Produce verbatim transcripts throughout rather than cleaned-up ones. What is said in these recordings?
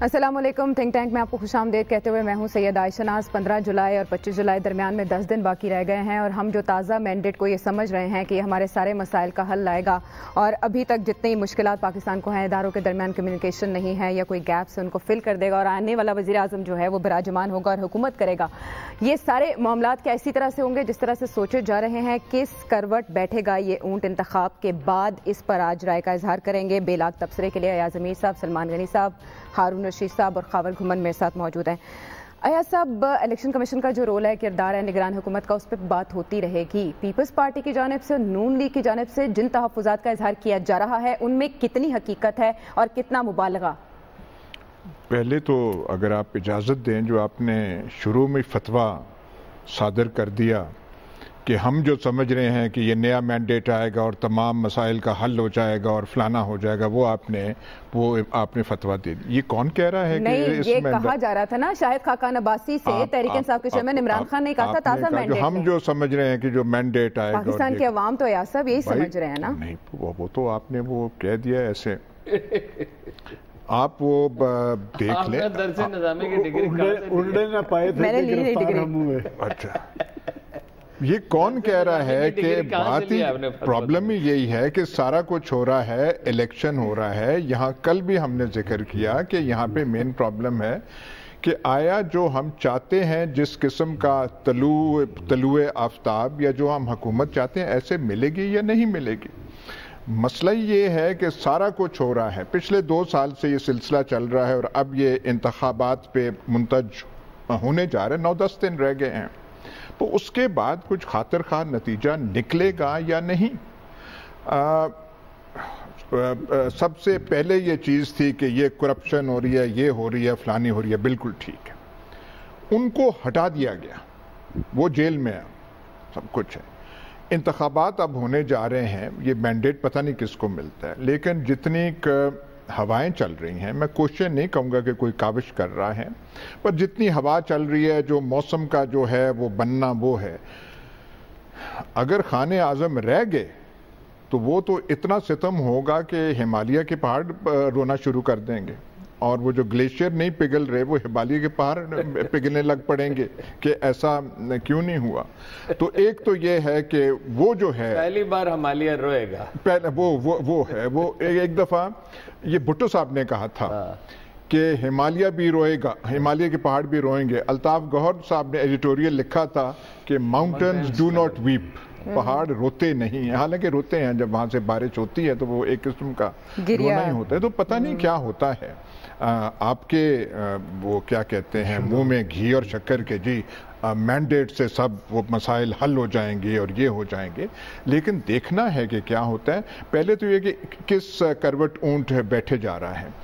السلام علیکم. Think tank میں آپ کو خوش آمدید کہتے ہوئے میں ہوں سیدہ عائشہ ناز. پندرہ جولائی اور پچیس جولائی درمیان میں دس دن باقی رہ گئے ہیں اور ہم جو تازہ مینڈیٹ کو یہ سمجھ رہے ہیں کہ یہ ہمارے سارے مسائل کا حل لائے گا اور ابھی تک جتنی مشکلات پاکستان کو ہیں، اداروں کے درمیان کمیونیکیشن نہیں ہے یا کوئی گیپس ان کو فل کر دے گا اور آنے والا وزیر اعظم جو ہے وہ براجمان ہوگا اور حکومت کرے گا. یہ سارے معاملات کیا اسی طرح سے ہوں گے جس طرح سے سوچے جا رہے ہیں؟ کس کروٹ بیٹھے گا یہ اونٹ انتخاب کے بعد؟ اس پر آج رائے کا اظہار کریں گے. بے لاگ تبصرے کے لیے ایاز امیر صاحب، سلمان غنی صاحب، ہارون رشید صاحب اور خاور گھمن میرے ساتھ موجود ہیں. ایاز صاحب، الیکشن کمیشن کا جو رول ہے، کردار ہے نگران حکومت کا، اس پہ بات ہوتی رہے گی. پیپلز پارٹی کی جانب سے، نون لیگ کی جانب سے جن تحفظات کا اظہار کیا جا رہا ہے ان میں کتنی حقیقت ہے اور کتنا مبالغہ؟ پہلے تو اگر آپ اجازت دیں، جو آپ نے شروع میں فتویٰ صادر کر دیا کہ ہم جو سمجھ رہے ہیں کہ یہ نیا مینڈیٹ آئے گا اور تمام مسائل کا حل ہو جائے گا اور فلانا ہو جائے گا، وہ آپ نے وہ آپ نے فتویٰ دے دی. یہ کون کہہ رہا ہے کہ نہیں، یہ کہا جا رہا تھا نا شاہد خاقان عباسی سے، تحریک انصاف کے چیئرمین عمران خان نے کہا تھا تازہ مینڈیٹ. ہم جو سمجھ رہے ہیں کہ جو مینڈیٹ آئے گا، پاکستان کے عوام تو ایاز صاحب یہی سمجھ رہے ہیں نا. نہیں، وہ تو آپ نے وہ کہہ دیا ایسے. آپ وہ دیکھ لیں. اچھا، یہ کون کہہ رہا ہے کہ بات ہی پرابلم ہی یہی ہے کہ سارا کچھ ہو رہا ہے، الیکشن ہو رہا ہے. یہاں کل بھی ہم نے ذکر کیا کہ یہاں پہ مین پرابلم ہے کہ آیا جو ہم چاہتے ہیں جس قسم کا طلوع طلوع آفتاب یا جو ہم حکومت چاہتے ہیں ایسے ملے گی یا نہیں ملے گی. مسئلہ یہ ہے کہ سارا کچھ ہو رہا ہے، پچھلے دو سال سے یہ سلسلہ چل رہا ہے اور اب یہ انتخابات پہ منتج ہونے جا رہے ہیں. نو دس دن رہ گئے ہیں، تو اس کے بعد کچھ خاطر خواہ نتیجہ نکلے گا یا نہیں. آ, سب سے پہلے یہ چیز تھی کہ یہ کرپشن ہو رہی ہے، یہ ہو رہی ہے، فلانی ہو رہی ہے، بالکل ٹھیک ہے. ان کو ہٹا دیا گیا، وہ جیل میں ہے، سب کچھ ہے. انتخابات اب ہونے جا رہے ہیں، یہ مینڈیٹ پتہ نہیں کس کو ملتا ہے، لیکن جتنی ہوائیں چل رہی ہیں، میں کوشش نہیں کہوں گا کہ کوئی کاوش کر رہا ہے، پر جتنی ہوا چل رہی ہے، جو موسم کا جو ہے وہ بننا وہ ہے. اگر خان اعظم رہ گئے تو وہ تو اتنا ستم ہوگا کہ ہمالیہ کے پہاڑ رونا شروع کر دیں گے، اور وہ جو گلیشیئر نہیں پگھل رہے وہ ہمالیہ کے پہاڑ پگھلنے لگ پڑیں گے کہ ایسا کیوں نہیں ہوا. تو ایک تو یہ ہے کہ وہ جو ہے پہلی بار ہمالیہ روئے گا، پہلے وہ وہ وہ ہے. وہ ایک دفعہ یہ بھٹو صاحب نے کہا تھا کہ ہمالیہ بھی روئے گا، ہمالیہ کے پہاڑ بھی روئیں گے. الطاف گوہر صاحب نے ایڈیٹوریل لکھا تھا کہ ماؤنٹنز ڈو ناٹ ویپ، پہاڑ روتے نہیں ہیں. حالانکہ روتے ہیں، جب وہاں سے بارش ہوتی ہے تو وہ ایک قسم کا رونا ہی ہوتا ہے. تو پتہ نہیں کیا ہوتا ہے. آپ کے وہ کیا کہتے ہیں منہ میں گھی اور شکر کے جی مینڈیٹ سے سب وہ مسائل حل ہو جائیں گے اور یہ ہو جائیں گے، لیکن دیکھنا ہے کہ کیا ہوتا ہے. پہلے تو یہ کہ کس کروٹ اونٹ بیٹھے جا رہا ہے.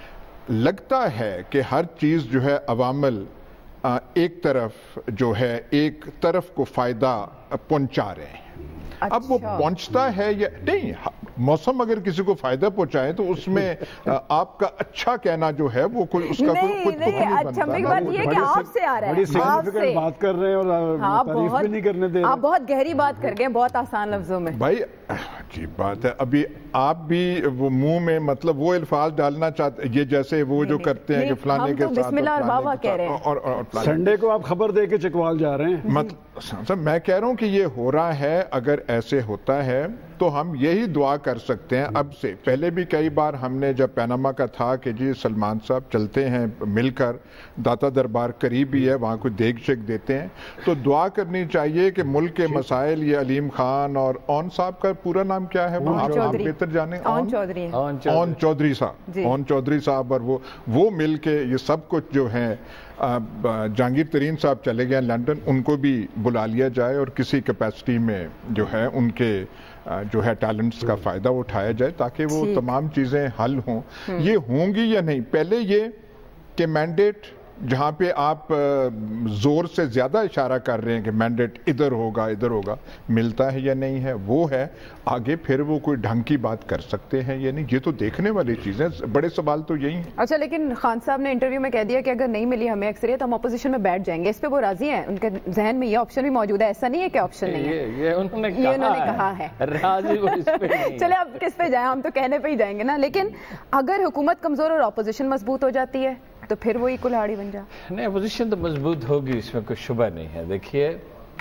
لگتا ہے کہ ہر چیز جو ہے عوامل ایک طرف جو ہے ایک طرف کو فائدہ پہنچا رہے ہیں. اب وہ پہنچتا ہے یا نہیں، موسم اگر کسی کو فائدہ پہنچائے تو اس میں آپ کا اچھا کہنا جو ہے وہ کوئی اس کا کوئی خود نہیں بنتا. بات یہ کہ آپ سے آ رہا ہے، بڑی سگنیفیکنٹ بات کر رہے ہیں اور تعریف بھی نہیں کرنے دے رہے. آپ بہت گہری بات کر گئے بہت آسان لفظوں میں. بھائی عجیب بات ہے. ابھی آپ بھی وہ منہ میں مطلب وہ الفاظ ڈالنا چاہتے، یہ جیسے وہ جو کرتے ہیں کہ فلانے کے ساتھ بسم اللہ اور بابا کہہ رہے ہیں، اور سنڈے کو آپ خبر دے کے چکوال جا رہے ہیں. مطلب میں کہہ رہا ہوں کہ یہ ہو رہا ہے. اگر ایسے ہوتا ہے تو ہم یہی دعا کر سکتے ہیں اب سے. پہلے بھی کئی بار ہم نے جب پیناما کا تھا کہ جی سلمان صاحب چلتے ہیں مل کر، داتا دربار قریب ہی ہے، وہاں کوئی دیگ شک دیتے ہیں، تو دعا کرنی چاہیے کہ ملک کے مسائل، یہ علیم خان اور اون صاحب کا پورا نام کیا ہے وہ آپ بہتر جانے، اون چودھری اون چودھری صاحب اون چودھری صاحب اور وہ وہ مل کے یہ سب کچھ جو ہیں. جہانگیر ترین صاحب چلے گئے لنڈن، ان کو بھی بلا لیا جائے اور کسی کیپیسٹی میں جو ہے ان کے جو ہے ٹیلنٹس کا فائدہ اٹھایا جائے تاکہ وہ تمام چیزیں حل ہوں. یہ ہوں گی یا نہیں؟ پہلے یہ کہ مینڈیٹ جہاں پہ آپ زور سے زیادہ اشارہ کر رہے ہیں کہ مینڈیٹ ادھر ہوگا ادھر ہوگا، ملتا ہے یا نہیں ہے وہ ہے. آگے پھر وہ کوئی ڈھنگ کی بات کر سکتے ہیں یا نہیں، یہ تو دیکھنے والی چیزیں. بڑے سوال تو یہی ہیں. اچھا، لیکن خان صاحب نے انٹرویو میں کہہ دیا کہ اگر نہیں ملی ہمیں اکثریت ہم اپوزیشن میں بیٹھ جائیں گے. اس پہ وہ راضی ہیں؟ ان کے ذہن میں یہ آپشن بھی موجود ہے؟ ایسا نہیں ہے کہ آپشن نہیں ہے، یہ انہوں نے کہا ہے. چلے اب کس پہ جائیں، ہم تو کہنے پہ ہی جائیں گے نا. لیکن اگر حکومت کمزور اور اپوزیشن مضبوط ہو جاتی ہے تو پھر وہی کلہاڑی بن جائے. نہیں, اپوزیشن تو مضبوط ہوگی, اس میں کوئی شبہ نہیں ہے. دیکھیے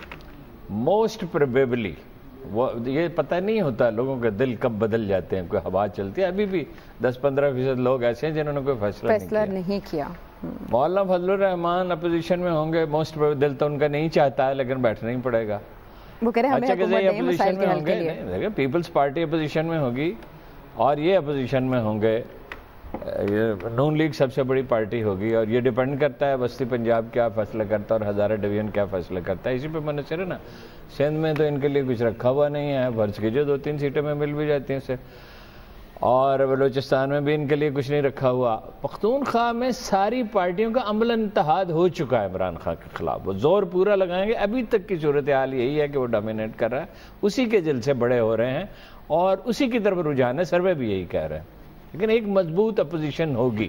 موسٹ پروبیبلی وہ یہ پتہ نہیں ہوتا لوگوں کے دل کب بدل جاتے ہیں, کوئی ہوا چلتی ہے. ابھی بھی دس پندرہ فیصد لوگ ایسے ہیں جنہوں نے کوئی فیصلہ فیصلہ نہیں کیا. مولانا فضل الرحمان اپوزیشن میں ہوں گے, موسٹ دل تو ان کا نہیں چاہتا ہے لیکن بیٹھنا ہی پڑے گا. وہ کہہ رہے ہیں ہمیں حکومت دیں مسائل کے حل کے لیے. دیکھیں پیپلز پارٹی اپوزیشن میں ہوگی اور یہ اپوزیشن میں ہوں گے, نون لیگ سب سے بڑی پارٹی ہوگی, اور یہ ڈیپینڈ کرتا ہے وسطی پنجاب کیا فیصلہ کرتا ہے اور ہزارہ ڈویژن کیا فیصلہ کرتا ہے. اسی پہ منحصر ہے نا. سندھ میں تو ان کے لیے کچھ رکھا ہوا نہیں ہے, فرض کیجیے دو تین سیٹیں میں مل بھی جاتی ہیں اسے, اور بلوچستان میں بھی ان کے لیے کچھ نہیں رکھا ہوا. پختونخوا میں ساری پارٹیوں کا عملاً اتحاد ہو چکا ہے عمران خان کے خلاف. وہ زور پورا لگائیں گے. ابھی تک کی صورتحال یہی ہے کہ وہ ڈومینیٹ کر رہا ہے, اسی کے جل سے بڑے ہو رہے ہیں اور اسی کی طرف رجحان ہے. سروے بھی یہی کہہ رہے ہیں. لیکن ایک مضبوط اپوزیشن ہوگی.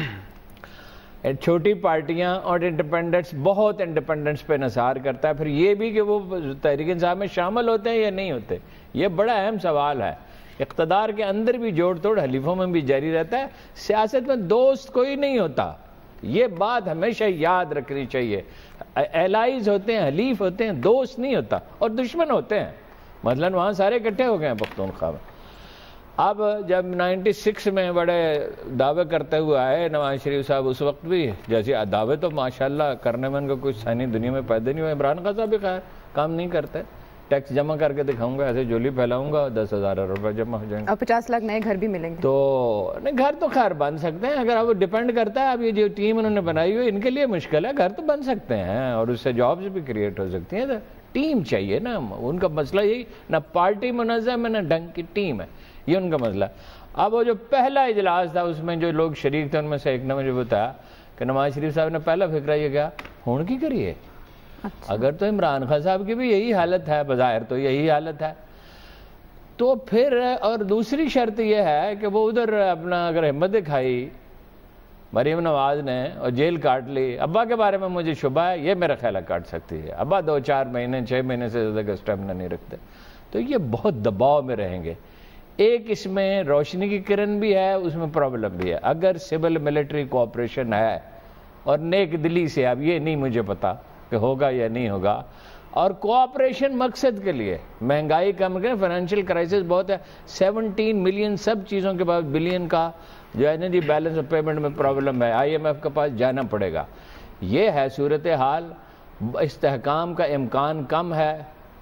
چھوٹی پارٹیاں اور انڈیپینڈنٹس, بہت انڈیپینڈنٹس پہ انحصار کرتا ہے. پھر یہ بھی کہ وہ تحریک انصاف میں شامل ہوتے ہیں یا نہیں ہوتے, یہ بڑا اہم سوال ہے. اقتدار کے اندر بھی جوڑ توڑ حلیفوں میں بھی جاری رہتا ہے. سیاست میں دوست کوئی نہیں ہوتا, یہ بات ہمیشہ یاد رکھنی چاہیے. ایلائز ہوتے ہیں, حلیف ہوتے ہیں, دوست نہیں ہوتا. اور دشمن ہوتے ہیں. مثلاً وہاں سارے اکٹھے ہو گئے ہیں پختونخوا میں. اب جب نائنٹی سکس میں بڑے دعوے کرتے ہوئے آئے نواز شریف صاحب, اس وقت بھی جیسے دعوے تو ماشاءاللہ کرنے میں ان کو کچھ ثانی دنیا میں پیدا نہیں ہوا. عمران خان صاحب بھی خیر کام نہیں کرتے. ٹیکس جمع کر کے دکھاؤں گا, ایسے جولی پھیلاؤں گا, دس ہزار روپے جمع ہو جائیں گے, اور پچاس لاکھ نئے گھر بھی ملیں گے. تو نہیں, گھر تو خیر بن سکتے ہیں اگر اب ڈیپینڈ کرتا ہے. اب یہ جو ٹیم انہوں نے بنائی ہوئی ان کے لیے مشکل ہے. گھر تو بن سکتے ہیں اور اس سے جابز بھی کریٹ ہو سکتی ہیں. ٹیم چاہیے نا. ان کا مسئلہ یہی, نہ پارٹی منظم ہے نہ ڈھنگ کی ٹیم ہے, یہ ان کا مسئلہ. اب وہ جو پہلا اجلاس تھا اس میں جو لوگ شریک تھے ان میں سے ایک نے مجھے بتایا کہ نواز شریف صاحب نے پہلا فکرہ یہ کیا, ہون کی کریے. اگر تو عمران خان صاحب کی بھی یہی حالت ہے, بظاہر تو یہی حالت ہے, تو پھر اور دوسری شرط یہ ہے کہ وہ ادھر اپنا اگر ہمت دکھائی مریم نواز نے اور جیل کاٹ لی. ابا کے بارے میں مجھے شبہ ہے, یہ میرا خیال ہے کاٹ سکتی ہے. ابا دو چار مہینے چھ مہینے سے زیادہ کا اسٹیمنا نہیں رکھتے, تو یہ بہت دباؤ میں رہیں گے. ایک اس میں روشنی کی کرن بھی ہے, اس میں پرابلم بھی ہے. اگر سول ملٹری کوآپریشن ہے اور نیک دلی سے, اب یہ نہیں مجھے پتا کہ ہوگا یا نہیں ہوگا, اور کوآپریشن مقصد کے لیے مہنگائی کم کریں, فائنینشیل کرائسس بہت ہے, سیونٹین ملین سب چیزوں کے بعد بلین کا جو ہے نا جی بیلنس آف پیمنٹ میں پرابلم ہے, آئی ایم ایف کے پاس جانا پڑے گا. یہ ہے صورتحال. استحکام کا امکان کم ہے,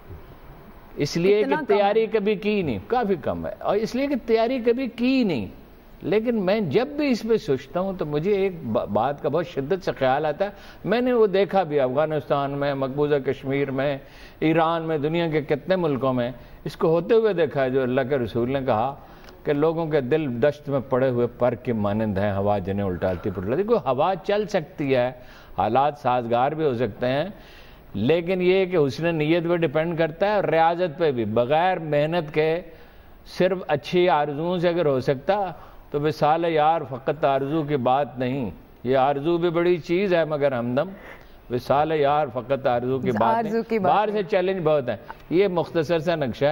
اس لیے کہ تیاری کبھی کی نہیں, کافی کم ہے, اور اس لیے کہ تیاری کبھی کی نہیں. لیکن میں جب بھی اس پہ سوچتا ہوں تو مجھے ایک بات کا بہت شدت سے خیال آتا ہے. میں نے وہ دیکھا بھی افغانستان میں, مقبوضہ کشمیر میں, ایران میں, دنیا کے کتنے ملکوں میں اس کو ہوتے ہوئے دیکھا ہے, جو اللہ کے رسول نے کہا کہ لوگوں کے دل دشت میں پڑے ہوئے پر کے مانند ہیں, ہوا جنہیں الٹاتی پلٹاتی. کوئی ہوا چل سکتی ہے, حالات سازگار بھی ہو سکتے ہیں, لیکن یہ کہ حسن نیت پہ ڈیپینڈ کرتا ہے, اور ریاضت پہ بھی. بغیر محنت کے صرف اچھی آرزوؤں سے اگر ہو سکتا تو وصال یار فقط آرزو کی بات نہیں. یہ آرزو بھی بڑی چیز ہے مگر ہمدم وصال یار فقط آرزو کی بات نہیں. باہر سے چیلنج بہت ہے. یہ مختصر سا نقشہ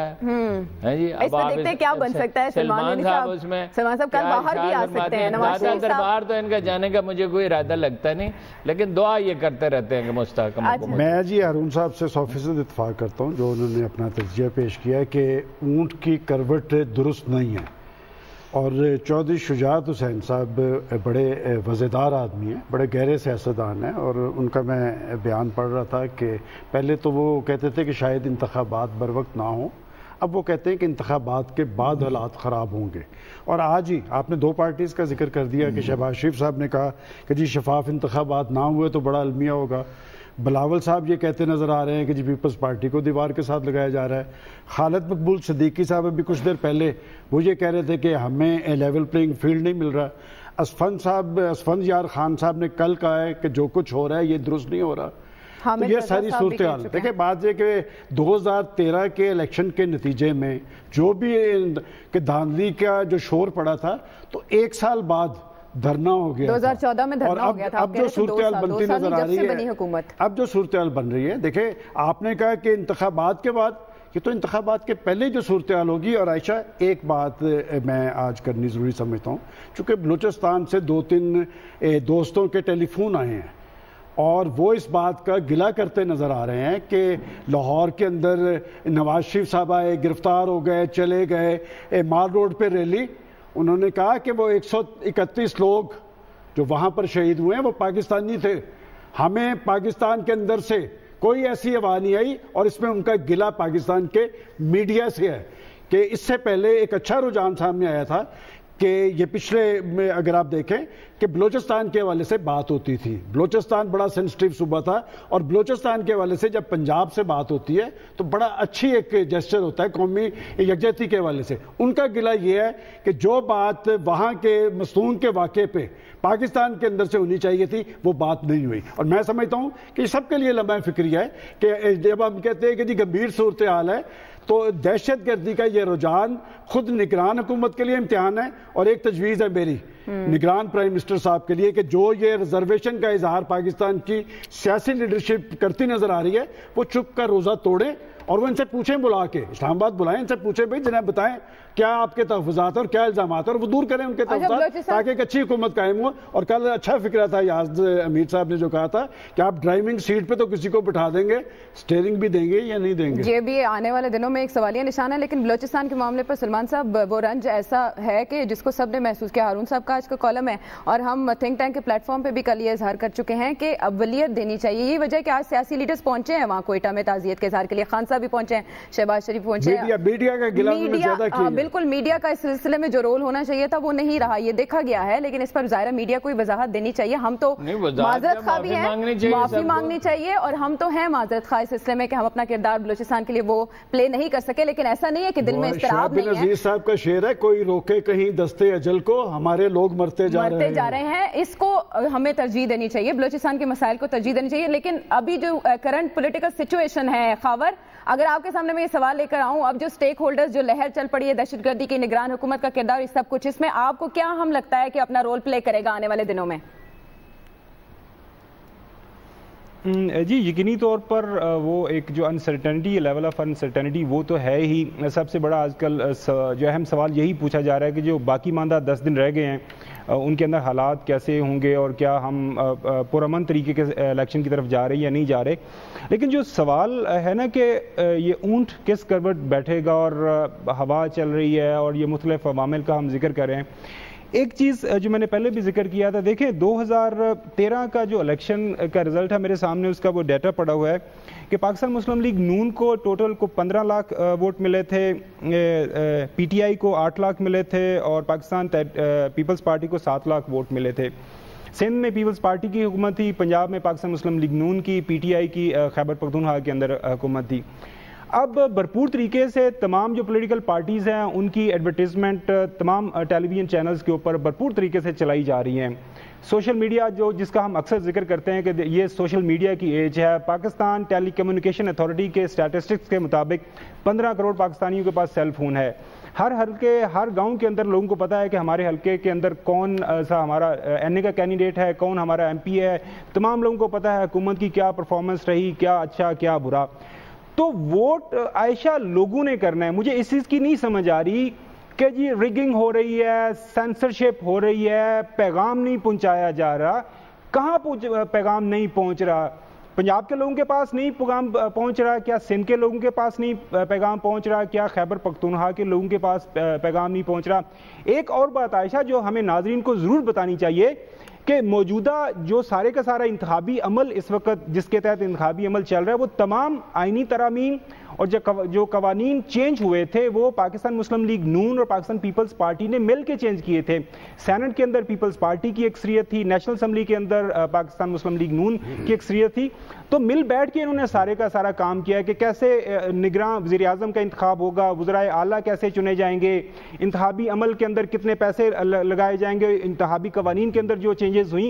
ہے جی. اب آپ کیا بن سکتا ہے سلمان صاحب اس میں, سلمان صاحب کل باہر بھی آ سکتے ہیں. دادا دربار تو ان کا جانے کا مجھے کوئی ارادہ لگتا نہیں, لیکن دعا یہ کرتے رہتے ہیں کہ مستحکم حکومت. میں جی ہارون صاحب سے سو فیصد اتفاق کرتا ہوں جو انہوں نے اپنا تجزیہ پیش کیا ہے کہ اونٹ کی کروٹ درست نہیں ہے. اور چودھری شجاعت حسین صاحب بڑے وزیدار آدمی ہیں, بڑے گہرے سیاستدان ہیں, اور ان کا میں بیان پڑھ رہا تھا کہ پہلے تو وہ کہتے تھے کہ شاید انتخابات بر وقت نہ ہوں, اب وہ کہتے ہیں کہ انتخابات کے بعد حالات خراب ہوں گے. اور آج ہی آپ نے دو پارٹیز کا ذکر کر دیا کہ شہباز شریف صاحب نے کہا کہ جی شفاف انتخابات نہ ہوئے تو بڑا المیہ ہوگا. بلاول صاحب یہ کہتے نظر آ رہے ہیں کہ جی پیپلز پارٹی کو دیوار کے ساتھ لگایا جا رہا ہے. خالد مقبول صدیقی صاحب ابھی کچھ دیر پہلے وہ یہ کہہ رہے تھے کہ ہمیں لیول پلینگ فیلڈ نہیں مل رہا. اسفند صاحب اسفند یار خان صاحب نے کل کہا ہے کہ جو کچھ ہو رہا ہے یہ درست نہیں ہو رہا. تو یہ ساری صورتحال دیکھیں. بات یہ کہ دو ہزار تیرہ کے الیکشن کے نتیجے میں جو بھی کہ دھاندلی کا جو شور پڑا تھا, تو ایک سال بعد دھرنا ہو گیا, دو ہزار چودہ میں دھرنا ہو گیا تھا. اب جو صورتحال بنتی نظر آ رہی ہے, اب جو صورتحال بن رہی ہے, دیکھیں آپ نے کہا کہ انتخابات کے بعد یہ تو انتخابات کے پہلے جو صورتحال ہوگی. اور عائشہ ایک بات میں آج کرنی ضروری سمجھتا ہوں, چونکہ بلوچستان سے دو تین دوستوں کے ٹیلی فون آئے ہیں اور وہ اس بات کا گلہ کرتے نظر آ رہے ہیں کہ لاہور کے اندر نواز شریف صاحب آئے, گرفتار ہو گئے, چلے گئے, مال روڈ پہ ریلی. انہوں نے کہا کہ وہ ایک سو اکتیس لوگ جو وہاں پر شہید ہوئے ہیں وہ پاکستانی تھے, ہمیں پاکستان کے اندر سے کوئی ایسی آواز نہیں آئی. اور اس میں ان کا گلہ پاکستان کے میڈیا سے ہے کہ اس سے پہلے ایک اچھا رجحان سامنے آیا تھا کہ یہ پچھلے میں اگر آپ دیکھیں کہ بلوچستان کے حوالے سے بات ہوتی تھی, بلوچستان بڑا سینسٹیو صوبہ تھا, اور بلوچستان کے حوالے سے جب پنجاب سے بات ہوتی ہے تو بڑا اچھی ایک جیسچر ہوتا ہے قومی یکجہتی کے حوالے سے. ان کا گلہ یہ ہے کہ جو بات وہاں کے مستون کے واقعے پہ پاکستان کے اندر سے ہونی چاہیے تھی وہ بات نہیں ہوئی. اور میں سمجھتا ہوں کہ سب کے لیے لمحہ فکری ہے کہ جب ہم کہتے ہیں کہ جی گمبھیر صورتحال ہے تو دہشت گردی کا یہ رجحان خود نگران حکومت کے لیے امتحان ہے. اور ایک تجویز ہے میری نگران پرائم منسٹر صاحب کے لیے کہ جو یہ ریزرویشن کا اظہار پاکستان کی سیاسی لیڈرشپ کرتی نظر آ رہی ہے وہ چپ کا روزہ توڑیں اور وہ ان سے پوچھیں, بلا کے اسلام آباد بلائیں, ان سے پوچھیں بھائی جنہیں بتائیں کیا آپ کے تحفظات اور کیا الزامات اور وہ دور کریں ان کے تحفظات تاکہ ایک اچھی حکومت قائم ہو. اور کل اچھا فکرہ تھا یاز امیر صاحب نے جو کہا تھا کہ آپ ڈرائیونگ سیٹ پہ تو کسی کو بٹھا دیں گے, اسٹیئرنگ بھی دیں گے یا نہیں دیں گے. یہ بھی آنے والے دنوں میں ایک سوالیہ نشان ہے. لیکن بلوچستان کے معاملے پر سلمان صاحب وہ رنج ایسا ہے کہ جس کو سب نے محسوس کیا. ہارون صاحب کا آج کا کالم ہے اور ہم تھنک ٹینک کے پلیٹ فارم پہ بھی کل یہ اظہار کر چکے ہیں کہ اولیت دینی چاہیے. یہی وجہ ہے کہ آج سیاسی لیڈرز پہنچے ہیں وہاں کوئٹہ میں تعزیت کے اظہار کے لیے. خان صاحب بھی پہنچے ہیں, شہباز شریف پہنچے ہیں. میڈیا کا گلہ انہوں نے زیادہ کیا. بالکل میڈیا کا اس سلسلے میں جو رول ہونا چاہیے تھا وہ نہیں رہا, یہ دیکھا گیا ہے. لیکن اس پر ظاہرہ میڈیا کوئی وضاحت دینی چاہیے. ہم تو معذرت خواہ بھی ہیں, معافی مانگنی چاہیے, اور ہم تو ہیں معذرت خواہ اس سلسلے میں کہ ہم اپنا کردار بلوچستان کے لیے وہ پلے نہیں کر سکے. لیکن ایسا نہیں ہے کہ دل میں اضطراب نہیں ہے. عزیز صاحب کا شعر ہے, کوئی روکے کہیں دستے اجل کو, ہمارے لوگ مرتے جا رہے ہیں جا رہے ہیں اس کو ہمیں ترجیح دینی چاہیے, بلوچستان کے مسائل کو ترجیح دینی چاہیے. لیکن ابھی جو کرنٹ پولیٹیکل سچویشن ہے خاور, اگر آپ کے سامنے میں یہ سوال لے کر آؤں, اب جو سٹیک ہولڈرز جو لہر چل پڑی ہے دہشت گردی کی, نگران حکومت کا کردار, اس سب کچھ, اس میں آپ کو کیا ہم لگتا ہے کہ اپنا رول پلے کرے گا آنے والے دنوں میں؟ جی یقینی طور پر وہ ایک جو انسرٹنٹی, لیول آف انسرٹنٹی وہ تو ہے ہی. سب سے بڑا آج کل جو اہم سوال یہی پوچھا جا رہا ہے کہ جو باقی ماندہ دس دن رہ گئے ہیں ان کے اندر حالات کیسے ہوں گے اور کیا ہم پرامن طریقے کے الیکشن کی طرف جا رہے ہیں یا نہیں جا رہے. لیکن جو سوال ہے نا کہ یہ اونٹ کس کروٹ بیٹھے گا, اور ہوا چل رہی ہے اور یہ مختلف عوامل کا ہم ذکر کر رہے ہیں. ایک چیز جو میں نے پہلے بھی ذکر کیا تھا, دیکھیں دو ہزار تیرہ کا جو الیکشن کا رزلٹ ہے میرے سامنے, اس کا وہ ڈیٹا پڑا ہوا ہے کہ پاکستان مسلم لیگ نون کو ٹوٹل کو پندرہ لاکھ ووٹ ملے تھے, پی ٹی آئی کو آٹھ لاکھ ملے تھے, اور پاکستان پیپلز پارٹی کو سات لاکھ ووٹ ملے تھے. سندھ میں پیپلز پارٹی کی حکومت تھی, پنجاب میں پاکستان مسلم لیگ نون کی, پی ٹی آئی کی خیبر پختونخوا کے اندر حکومت تھی. اب بھرپور طریقے سے تمام جو پولیٹیکل پارٹیز ہیں ان کی ایڈورٹیزمنٹ تمام ٹیلی ویژن چینلز کے اوپر بھرپور طریقے سے چلائی جا رہی ہیں. سوشل میڈیا جو جس کا ہم اکثر ذکر کرتے ہیں کہ یہ سوشل میڈیا کی ایج ہے. پاکستان ٹیلی کمیونیکیشن اتھارٹی کے اسٹیٹسٹکس کے مطابق پندرہ کروڑ پاکستانیوں کے پاس سیل فون ہے. ہر حلقے ہر گاؤں کے اندر لوگوں کو پتا ہے کہ ہمارے حلقے کے اندر کون سا ہمارا این اے کا کینڈیڈیٹ ہے, کون ہمارا ایم پی ہے. تمام لوگوں کو پتا ہے حکومت کی کیا پرفارمنس رہی, کیا اچھا کیا برا. تو ووٹ عائشہ لوگوں نے کرنا ہے. مجھے اس چیز کی نہیں سمجھ آ رہی کہ جی ریگنگ ہو رہی ہے, سینسرشپ ہو رہی ہے, پیغام نہیں پہنچایا جا رہا. کہاں پیغام نہیں پہنچ رہا؟ پنجاب کے لوگوں کے پاس نہیں پیغام پہنچ رہا, کیا سندھ کے لوگوں کے پاس نہیں پیغام پہنچ رہا, کیا خیبر پختونخوا کے لوگوں کے پاس پیغام نہیں پہنچ رہا؟ ایک اور بات عائشہ جو ہمیں ناظرین کو ضرور بتانی چاہیے کہ موجودہ جو سارے کا سارا انتخابی عمل اس وقت جس کے تحت انتخابی عمل چل رہا ہے وہ تمام آئینی ترامیم اور جو قوانین چینج ہوئے تھے وہ پاکستان مسلم لیگ نون اور پاکستان پیپلز پارٹی نے مل کے چینج کیے تھے. سینٹ کے اندر پیپلز پارٹی کی اکثریت تھی, نیشنل اسمبلی کے اندر پاکستان مسلم لیگ نون کی اکثریت تھی. تو مل بیٹھ کے انہوں نے سارے کا سارا کام کیا کہ کیسے نگراں وزیر اعظم کا انتخاب ہوگا, وزرائے اعلیٰ کیسے چنے جائیں گے, انتخابی عمل کے اندر کتنے پیسے لگائے جائیں گے, انتخابی قوانین کے اندر جو چینجز ہوئیں.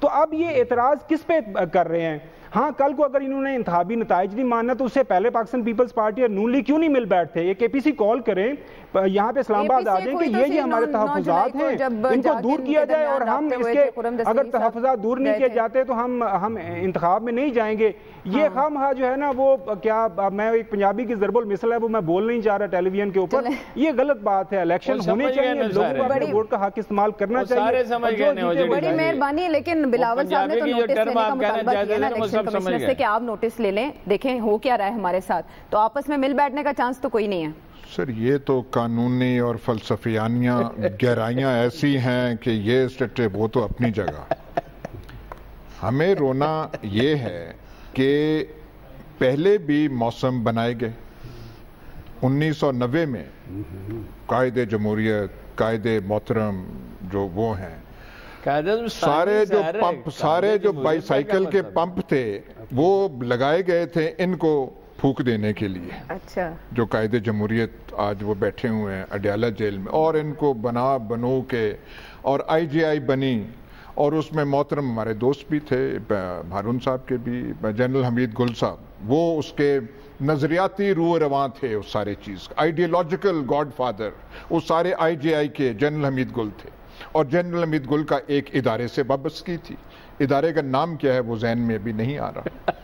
تو اب یہ اعتراض کس پہ کر رہے ہیں؟ ہاں کل کو اگر انہوں نے انتخابی نتائج نہیں ماننا تو اس سے پہلے پاکستان پیپلز پارٹی اور نون لیگ کیوں نہیں مل بیٹھتے؟ یہ کے پی سی کال کریں, یہاں پہ اسلام آباد آ جائیں کہ یہ یہ ہمارے تحفظات ہیں, ان کو دور کیا جائے, اور ہم اس کے اگر تحفظات دور نہیں کیے جاتے تو ہم ہم انتخاب میں نہیں جائیں گے. یہ خام خواہ جو ہے نا وہ کیا, میں ایک پنجابی کی ضرب المثل ہے وہ میں بول نہیں چاہ رہا ٹیلی ویژن کے اوپر, یہ غلط بات ہے. الیکشن ہونے چاہیے, لوگوں کو اپنے ووٹ کا حق استعمال کرنا چاہیے. بڑی مہربانی ہے, لیکن بلاول صاحب نے تو نوٹس لینے کا مطالبہ کیا نا الیکشن کمیشنر سے کہ آپ نوٹس لے لیں, دیکھیں ہو کیا رہا ہے ہمارے ساتھ, تو آپس میں مل بیٹھنے کا چانس تو کوئی نہیں ہے. سر یہ تو قانونی اور فلسفیانیاں گہرائیاں ایسی ہیں کہ یہ سٹے وہ تو اپنی جگہ. ہمیں رونا یہ ہے کہ پہلے بھی موسم بنائے گئے. انیس سو نوے میں قائد جمہوریت, قائد محترم جو وہ ہیں, سارے جو پمپ سارے جو بائی سائیکل کے پمپ تھے وہ لگائے گئے تھے ان کو پھونک دینے کے لیے. اچھا, جو قائد جمہوریت آج وہ بیٹھے ہوئے ہیں اڈیالہ جیل میں, اور ان کو بنا بنو کے اور آئی جی آئی بنی, اور اس میں محترم ہمارے دوست بھی تھے, ہارون صاحب کے بھی, جنرل حمید گل صاحب, وہ اس کے نظریاتی روح رواں تھے اس سارے چیز, آئیڈیالوجیکل گاڈ فادر اس سارے آئی جی آئی کے جنرل حمید گل تھے. اور جنرل حمید گل کا ایک ادارے سے وابستگی تھی, ادارے کا نام کیا ہے وہ ذہن میں ابھی نہیں آ رہا.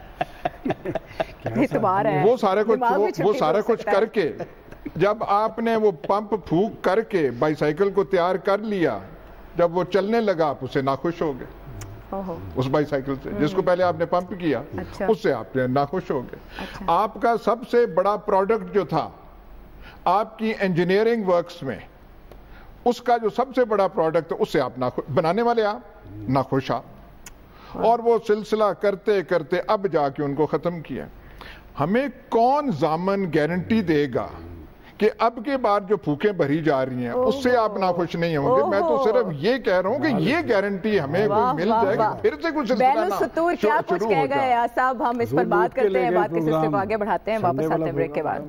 وہ سارا کچھ وہ سارا کچھ کر کے جب آپ نے وہ پمپ پھونک کر کے بائی سائیکل کو تیار کر لیا, جب وہ چلنے لگا آپ اسے ناخوش ہو گئے, اس بائی سائیکل سے جس کو پہلے آپ نے پمپ کیا اس سے آپ نے ناخوش ہو گئے. آپ کا سب سے بڑا پروڈکٹ جو تھا آپ کی انجینئرنگ ورکس میں, اس کا جو سب سے بڑا پروڈکٹ اس سے آپ بنانے والے آپ ناخوش آپ, اور وہ سلسلہ کرتے کرتے اب جا کے ان کو ختم کیا. ہمیں کون ضامن گارنٹی دے گا کہ اب کے بعد جو پھوکیں بھری جا رہی ہیں اس سے آپ ناخوش نہیں ہوں گے؟ میں تو صرف یہ کہہ رہا ہوں کہ یہ گارنٹی ہمیں کوئی مل جائے گی پھر سے کچھ سلسلہ کیا کچھ کہہ گئے صاحب. ہم اس پر بات کرتے ہیں, بات کے سلسلے کو آگے بڑھاتے ہیں, واپس آتے ہیں بریک کے بعد.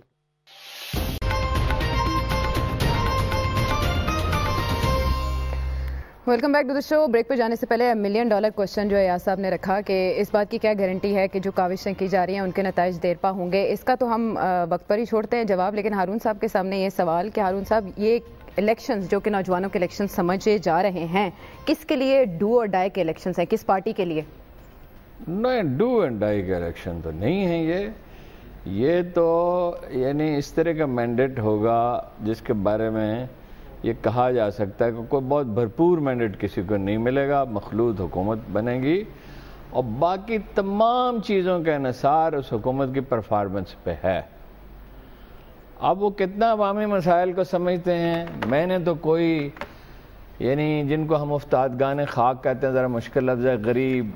Welcome back to the show. Break پہ جانے سے پہلے ملین ڈالر کوشچن جو ایاز صاحب نے رکھا کہ اس بات کی کیا گارنٹی ہے کہ جو کاوشیں کی جا رہی ہیں ان کے نتائج دیر پا ہوں گے. اس کا تو ہم وقت پر ہی چھوڑتے ہیں جواب, لیکن ہارون صاحب کے سامنے یہ سوال کہ ہارون صاحب یہ الیکشنز جو کہ نوجوانوں کے الیکشن سمجھے جا رہے ہیں, کس کے لیے ڈو اور ڈائی کے الیکشنز ہیں, کس پارٹی کے لیے؟ نہیں, ڈو اینڈ ڈائی کے الیکشن تو نہیں ہیں یہ. یہ تو یعنی اس طرح کا مینڈیٹ ہوگا جس کے بارے میں یہ کہا جا سکتا ہے کہ کوئی بہت بھرپور مینڈیٹ کسی کو نہیں ملے گا, مخلوط حکومت بنے گی, اور باقی تمام چیزوں کا انحصار اس حکومت کی پرفارمنس پہ ہے. اب وہ کتنا عوامی مسائل کو سمجھتے ہیں, میں نے تو کوئی یعنی جن کو ہم افتادگان خاک کہتے ہیں, ذرا مشکل لفظ ہے, غریب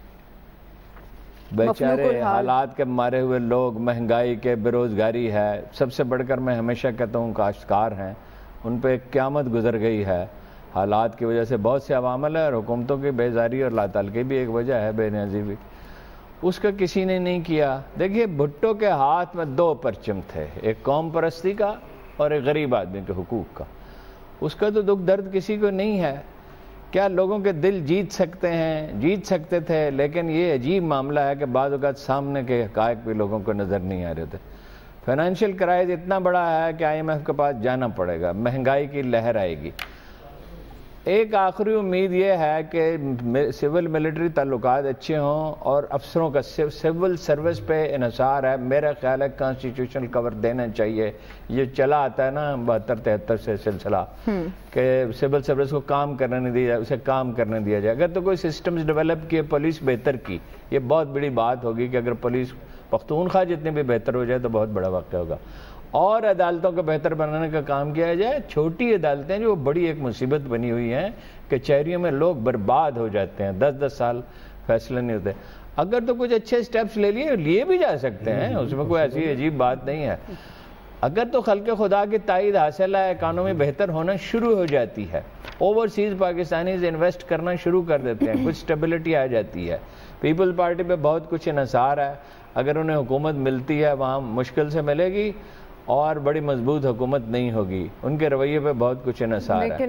بیچارے حالات کے مارے ہوئے لوگ, مہنگائی کے, بے روزگاری ہے, سب سے بڑھ کر میں ہمیشہ کہتا ہوں کاشتکار ہیں, ان پہ ایک قیامت گزر گئی ہے حالات کی وجہ سے. بہت سے عوامل ہے, اور حکومتوں کی بیزاری اور لاتعلقی بھی ایک وجہ ہے, بے نیازی بھی, اس کا کسی نے نہیں کیا. دیکھیے بھٹو کے ہاتھ میں دو پرچم تھے, ایک قوم پرستی کا اور ایک غریب آدمی کے حقوق کا. اس کا تو دکھ درد کسی کو نہیں ہے. کیا لوگوں کے دل جیت سکتے ہیں؟ جیت سکتے تھے, لیکن یہ عجیب معاملہ ہے کہ بعض اوقات سامنے کے حقائق بھی لوگوں کو نظر نہیں آ رہے تھے. فائنینشیل کرائز اتنا بڑا ہے کہ آئی ایم ایف کے پاس جانا پڑے گا, مہنگائی کی لہر آئے گی. ایک آخری امید یہ ہے کہ سول ملٹری تعلقات اچھے ہوں اور افسروں کا سول سروس پہ انحصار ہے. میرا خیال ہے کانسٹیٹیوشنل کور دینا چاہیے. یہ چلا آتا ہے نا بہتر تہتر سے سلسلہ کہ سول سروس کو کام کرنے نہیں دیا جائے, اسے کام کرنے دیا جائے. اگر تو کوئی سسٹمز ڈیولپ کیے, پولیس بہتر کی, یہ بہت بڑی بات ہوگی کہ اگر پولیس پختونخوا جتنے بھی بہتر ہو جائے تو بہت بڑا واقعہ ہوگا. اور عدالتوں کو بہتر بنانے کا کام کیا جائے. چھوٹی عدالتیں جو بڑی ایک مصیبت بنی ہوئی ہیں, کچہریوں میں لوگ برباد ہو جاتے ہیں, دس دس سال فیصلے نہیں ہوتے. اگر تو کچھ اچھے سٹیپس لے لیے لیے بھی جا سکتے ہیں, اس میں کوئی ایسی عجیب بات نہیں ہے. اگر تو خلق خدا کی تائید حاصل ہے, اکانومی بہتر ہونا شروع ہو جاتی ہے, اوورسیز پاکستانیز انویسٹ کرنا شروع کر دیتے ہیں, کچھ سٹیبلٹی آ جاتی ہے. پیپل پارٹی پہ بہت کچھ انحصار ہے, اگر انہیں حکومت ملتی ہے وہاں مشکل سے ملے گی, اور بڑی مضبوط حکومت نہیں ہوگی. ان کے رویے پہ بہت کچھ انحصار ہے.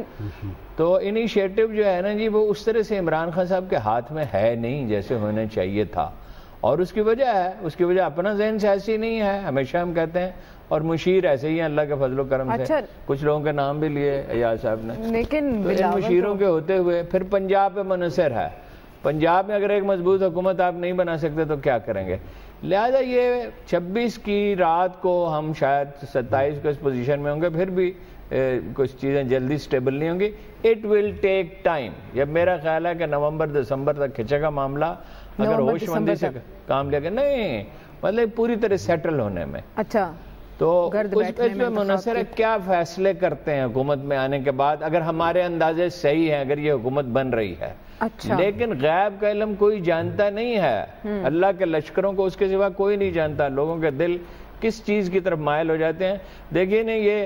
تو انیشیٹو جو ہے نا جی وہ اس طرح سے عمران خان صاحب کے ہاتھ میں ہے نہیں جیسے ہونا چاہیے تھا, اور اس کی وجہ ہے اس کی وجہ اپنا ذہن سیاسی نہیں ہے, ہمیشہ ہم کہتے ہیں, اور مشیر ایسے ہی ہیں اللہ کے فضل و کرم سے. کچھ لوگوں کے نام بھی لیے ایاز صاحب نے, لیکن مشیروں کے ہوتے ہوئے پھر پنجاب پہ منحصر ہے. پنجاب میں اگر ایک مضبوط حکومت آپ نہیں بنا سکتے تو کیا کریں گے؟ لہذا یہ چھبیس کی رات کو ہم شاید ستائیس کو اس پوزیشن میں ہوں گے, پھر بھی کچھ چیزیں جلدی سٹیبل نہیں ہوں گی. It will take time. جب میرا خیال ہے کہ نومبر دسمبر تک کھچے گا معاملہ, اگر ہوش مندی سے کام لے کے, نہیں مطلب پوری طرح سیٹل ہونے میں. اچھا تو اس پہ منحصر ہے کیا فیصلے کرتے ہیں حکومت میں آنے کے بعد. اگر ہمارے اندازے صحیح ہیں, اگر یہ حکومت بن رہی ہے, لیکن غیب کا علم کوئی جانتا نہیں ہے, اللہ کے لشکروں کو اس کے سوا کوئی نہیں جانتا. لوگوں کے دل کس چیز کی طرف مائل ہو جاتے ہیں. دیکھیے نا یہ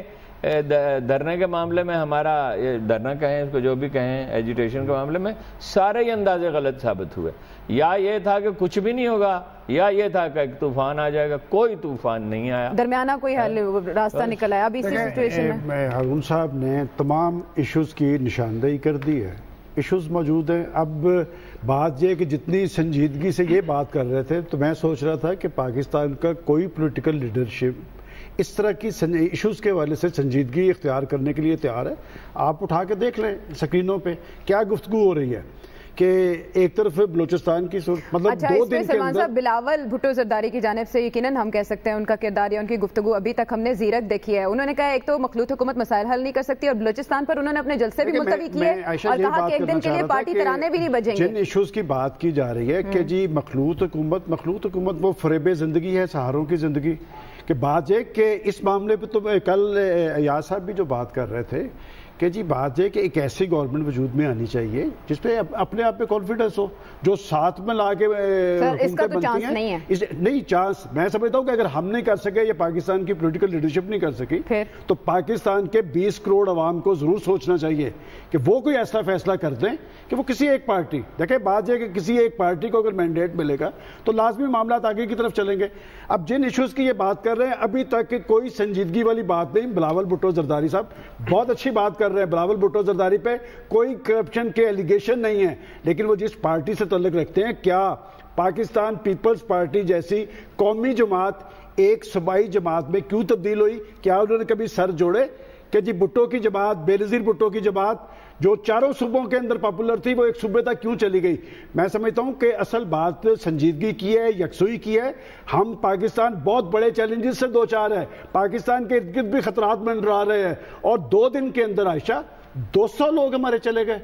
دھرنے کے معاملے میں ہمارا, دھرنا کہیں اس کو جو بھی کہیں, ایجیٹیشن کے معاملے میں سارے ہی اندازے غلط ثابت ہوئے. یا یہ تھا کہ کچھ بھی نہیں ہوگا, یا یہ تھا کہ ایک طوفان آ جائے گا. کوئی طوفان نہیں آیا, درمیانہ کوئی حل راستہ نکل آیا. ابھی اسی سچویشن میں ہارون صاحب نے تمام ایشوز کی نشاندہی کر دی ہے. ایشوز موجود ہیں. اب بات یہ کہ جتنی سنجیدگی سے یہ بات کر رہے تھے تو میں سوچ رہا تھا کہ پاکستان کا کوئی پولیٹیکل لیڈرشپ اس طرح کی ایشوز کے حوالے سے سنجیدگی اختیار کرنے کے لیے تیار ہے. آپ اٹھا کے دیکھ لیں سکرینوں پہ کیا گفتگو ہو رہی ہے کہ ایک طرف بلوچستان کی صورت, مطلب اچھا دو اس دن میں سلمان صاحب بلاول بھٹو زرداری کی جانب سے یقیناً ہم کہہ سکتے ہیں ان کا کردار یا ان کی گفتگو ابھی تک ہم نے زیرت دیکھی ہے. انہوں نے کہا ایک تو مخلوط حکومت مسائل حل نہیں کر سکتی, اور بلوچستان پر انہوں نے اپنے جلسے بھی ملتوی کیے اور کہا کہ ایک دن کے لیے پارٹی ترانے بھی نہیں بجیں گے. جن ایشوز کی بات کی جا رہی ہے کہ جی مخلوط حکومت, مخلوط حکومت وہ فریب زندگی ہے, سہاروں کی زندگی کہ بات یہ کہ اس معاملے پہ تو کل ایاز صاحب بھی جو بات کر رہے تھے کہ جی بات یہ کہ ایک ایسی گورنمنٹ وجود میں آنی چاہیے جس پہ اپنے آپ پہ کانفیڈنس ہو, جو ساتھ میں لا کے اس کا تو چانس نہیں ہے. نہیں چانس میں سمجھتا ہوں کہ اگر ہم نہیں کر سکے, یہ پاکستان کی پولیٹیکل لیڈرشپ نہیں کر سکی, تو پاکستان کے بیس کروڑ عوام کو ضرور سوچنا چاہیے کہ وہ کوئی ایسا فیصلہ کر دیں کہ وہ کسی ایک پارٹی, دیکھیں بات یہ کہ کسی ایک پارٹی کو اگر مینڈیٹ ملے گا تو لازمی معاملات آگے کی طرف چلیں گے. اب جن ایشوز کی یہ بات کر رہے ہیں ابھی تک کوئی سنجیدگی والی بات نہیں. بلاول بھٹو زرداری صاحب بہت اچھی بات کر رہے ہیں, بلاول بھٹو زرداری پہ کوئی کرپشن کے ایلیگیشن نہیں ہے, لیکن وہ جس پارٹی سے تعلق رکھتے ہیں, کیا پاکستان پیپلز پارٹی جیسی قومی جماعت ایک صوبائی جماعت میں کیوں تبدیل ہوئی؟ کیا انہوں نے کبھی سر جوڑے کہ جی بھٹو کی جماعت, بے نظیر بھٹو کی جماعت جو چاروں صوبوں کے اندر پاپولر تھی وہ ایک صوبے تک کیوں چلی گئی؟ میں سمجھتا ہوں کہ اصل بات سنجیدگی کی ہے, یکسوئی کی ہے. ہم پاکستان بہت بڑے چیلنجز سے دو چار ہے, پاکستان کے ارد گرد بھی خطرات منڈرا رہے ہیں, اور دو دن کے اندر عائشہ دو سو لوگ ہمارے چلے گئے,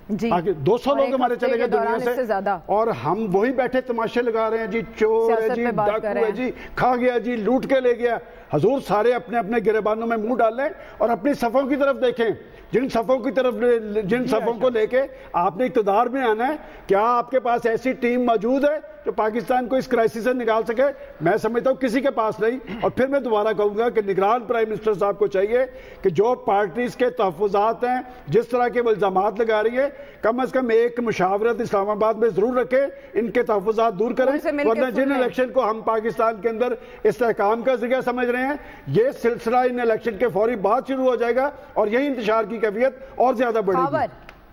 دو سو لوگ ہمارے چلے گئے دنیا سے, اور ہم وہی بیٹھے تماشے لگا رہے ہیں جی چور ہے جی, ڈاکو ہے جی, کھا گیا جی, لوٹ کے لے گیا. حضور سارے اپنے اپنے گریبانوں میں منہ ڈال لیں اور اپنی صفوں کی طرف دیکھیں. جن صفوں کی طرف جن صفوں کو لے کے آپ نے اقتدار میں آنا ہے, کیا آپ کے پاس ایسی ٹیم موجود ہے جو پاکستان کو اس کرائسس سے نکال سکے؟ میں سمجھتا ہوں کسی کے پاس نہیں. اور پھر میں دوبارہ کہوں گا کہ نگران پرائم منسٹر صاحب کو چاہیے کہ جو پارٹیز کے تحفظات ہیں, جس طرح کے الزامات لگا رہی ہے, کم از کم ایک مشاورت اسلام آباد میں ضرور رکھے, ان کے تحفظات دور کریں. ورنہ جن الیکشن کو ہم پاکستان کے اندر استحکام کا ذریعہ سمجھ رہے ہیں, یہ سلسلہ ان الیکشن کے فوری بعد شروع ہو جائے گا اور یہی انتشار کی کیفیت اور زیادہ بڑھے گی.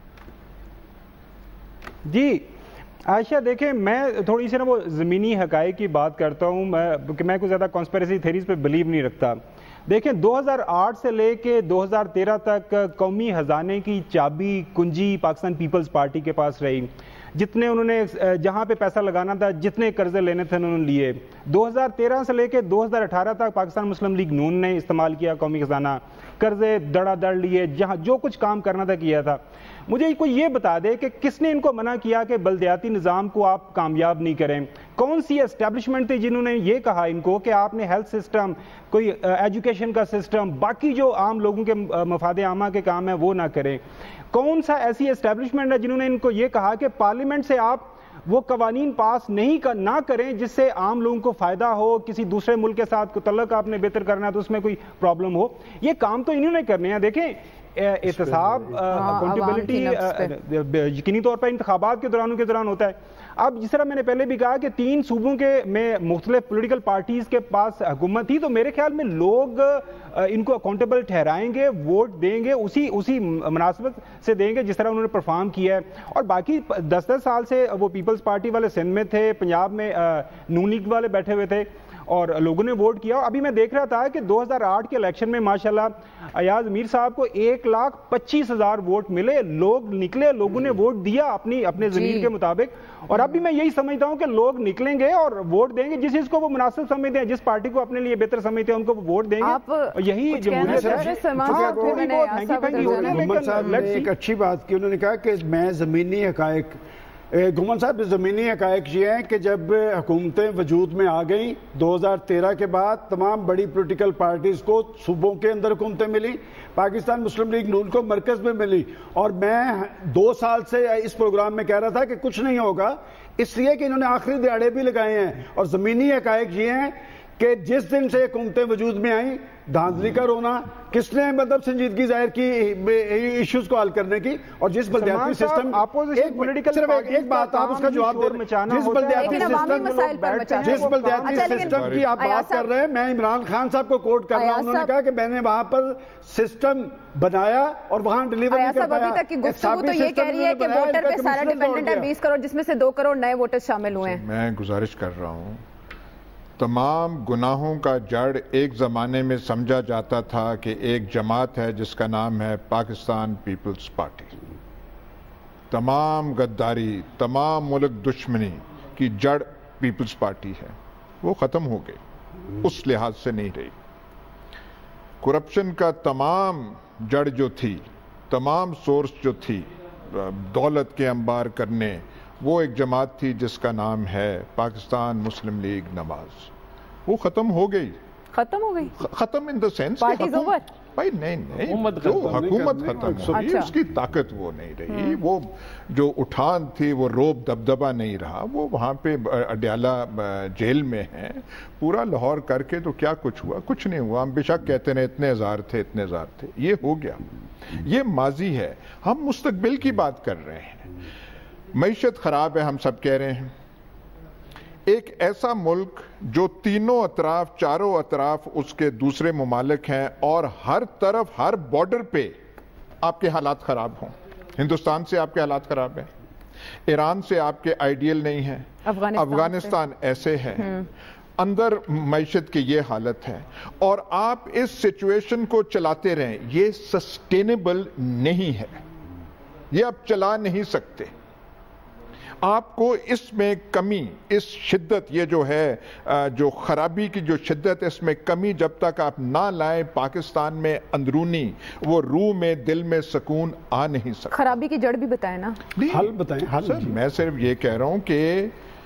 جی عائشہ دیکھیں, میں تھوڑی سی نا وہ زمینی حقائق کی بات کرتا ہوں کہ میں کوئی زیادہ کانسپیریسی تھیریز پہ بلیو نہیں رکھتا. دیکھیں دو ہزار آٹھ سے لے کے دو ہزار تیرہ تک قومی خزانے کی چابی کنجی پاکستان پیپلز پارٹی کے پاس رہی. جتنے انہوں نے جہاں پہ پیسہ لگانا تھا, جتنے قرضے لینے تھے انہوں نے لیے. دو ہزار تیرہ سے لے کے دو ہزار اٹھارہ تک پاکستان مسلم لیگ نون نے استعمال کیا قومی خزانہ, قرضے دڑا دڑ لیے, جہاں جو کچھ کام کرنا تھا کیا تھا. مجھے کوئی یہ بتا دے کہ کس نے ان کو منع کیا کہ بلدیاتی نظام کو آپ کامیاب نہیں کریں؟ کون سی اسٹیبلشمنٹ تھی جنہوں نے یہ کہا ان کو کہ آپ نے ہیلتھ سسٹم, کوئی ایجوکیشن کا سسٹم, باقی جو عام لوگوں کے مفاد عامہ کے کام ہیں وہ نہ کریں؟ کون سا ایسی اسٹیبلشمنٹ ہے جنہوں نے ان کو یہ کہا کہ پارلیمنٹ سے آپ وہ قوانین پاس نہیں نہ کریں جس سے عام لوگوں کو فائدہ ہو, کسی دوسرے ملک کے ساتھ تعلق آپ نے بہتر کرنا ہے تو اس میں کوئی پرابلم ہو؟ یہ کام تو انہوں نے کرنے ہیں. دیکھیں احتساب اکاؤنٹیبلٹی یقینی طور پر انتخابات کے دوران کے دوران ہوتا ہے. اب جس طرح میں نے پہلے بھی کہا کہ تین صوبوں کے میں مختلف پولیٹیکل پارٹیز کے پاس حکومت تھی, تو میرے خیال میں لوگ ان کو اکاؤنٹیبل ٹھہرائیں گے, ووٹ دیں گے اسی اسی مناسبت سے دیں گے جس طرح انہوں نے پرفارم کیا ہے. اور باقی دس دس سال سے وہ پیپلز پارٹی والے سندھ میں تھے, پنجاب میں نون لیگ والے بیٹھے ہوئے تھے اور لوگوں نے ووٹ کیا. ابھی میں دیکھ رہا تھا کہ دو ہزار آٹھ کے الیکشن میں ماشاءاللہ ایاز امیر صاحب کو ایک لاکھ پچیس ہزار ووٹ ملے, لوگ نکلے, لوگوں نے ووٹ دیا اپنی اپنے ضمیر کے مطابق. اور اب بھی میں یہی سمجھتا ہوں کہ لوگ نکلیں گے اور ووٹ دیں گے جس چیز کو وہ مناسب سمجھتے ہیں, جس پارٹی کو اپنے لیے بہتر سمجھتے ہیں ان کو وہ ووٹ دیں گے. یہی جمہوریت ہے. محمد صاحب نے ایک اچھی بات کی, انہوں نے کہا کہ میں زمینی حقائق گھومن صاحب زمینی حقائق یہ ہیں کہ جب حکومتیں وجود میں آ گئیں دو ہزار تیرہ کے بعد, تمام بڑی پولیٹیکل پارٹیز کو صوبوں کے اندر حکومتیں ملی, پاکستان مسلم لیگ نون کو مرکز میں ملی. اور میں دو سال سے اس پروگرام میں کہہ رہا تھا کہ کچھ نہیں ہوگا, اس لیے کہ انہوں نے آخری دیہڑے بھی لگائے ہیں. اور زمینی حقائق یہ ہیں کہ جس دن سے حکومتیں وجود میں آئیں, دھاندلی کا رونا, کس نے مطلب سنجیدگی ظاہر کی ایشوز کو حل کرنے کی, اور جس بلدیاتی سسٹم ایک بات آپ اس کا جواب دیں, جس بلدیاتی سسٹم جس بلدیاتی سسٹم کی آپ بات کر رہے ہیں, میں عمران خان صاحب کو کوٹ کر رہا ہوں, انہوں نے کہا کہ میں نے وہاں پر سسٹم بنایا اور وہاں ڈیلیور نہیں کر پایا. ابھی تک کی گفتگو تو یہ کہہ رہی ہے کہ ووٹر پہ سارا ڈیپینڈنٹ ہے, بیس کروڑ جس میں سے دو کروڑ نئے ووٹر شامل ہوئے ہیں. میں گزارش کر رہا ہوں, تمام گناہوں کا جڑ ایک زمانے میں سمجھا جاتا تھا کہ ایک جماعت ہے جس کا نام ہے پاکستان پیپلز پارٹی. تمام غداری, تمام ملک دشمنی کی جڑ پیپلز پارٹی ہے, وہ ختم ہو گئی, اس لحاظ سے نہیں رہی. کرپشن کا تمام جڑ جو تھی, تمام سورس جو تھی دولت کے انبار کرنے, وہ ایک جماعت تھی جس کا نام ہے پاکستان مسلم لیگ نواز. وہ ختم ہو گئی. ختم ہو گئی ختم in the sense parties over. بھائی نہیں نہیں, جو حکومت ختم ہوئی اس کی طاقت وہ نہیں رہی, وہ جو اٹھان تھی وہ روب دبدبا نہیں رہا. وہ وہاں پہ اڈیالہ جیل میں ہیں, پورا لاہور کر کے تو کیا کچھ ہوا, کچھ نہیں ہوا. ہم بے شک کہتے ہیں اتنے ہزار تھے اتنے ہزار تھے, یہ ہو گیا, یہ ماضی ہے. ہم مستقبل کی بات کر رہے ہیں. معیشت خراب ہے, ہم سب کہہ رہے ہیں. ایک ایسا ملک جو تینوں اطراف, چاروں اطراف اس کے دوسرے ممالک ہیں, اور ہر طرف ہر بارڈر پہ آپ کے حالات خراب ہوں. ہندوستان سے آپ کے حالات خراب ہیں, ایران سے آپ کے آئیڈیل نہیں ہیں, افغانستان ایسے ہے, اندر معیشت کی یہ حالت ہے, اور آپ اس سچویشن کو چلاتے رہیں. یہ سسٹینیبل نہیں ہے, یہ آپ چلا نہیں سکتے. آپ کو اس میں کمی, اس شدت, یہ جو ہے جو خرابی کی جو شدت, اس میں کمی جب تک آپ نہ لائیں, پاکستان میں اندرونی وہ روح میں, دل میں سکون آ نہیں سکتا. خرابی کی جڑ بھی بتائیں نا. حل بتائیں. سر میں صرف یہ کہہ رہا ہوں کہ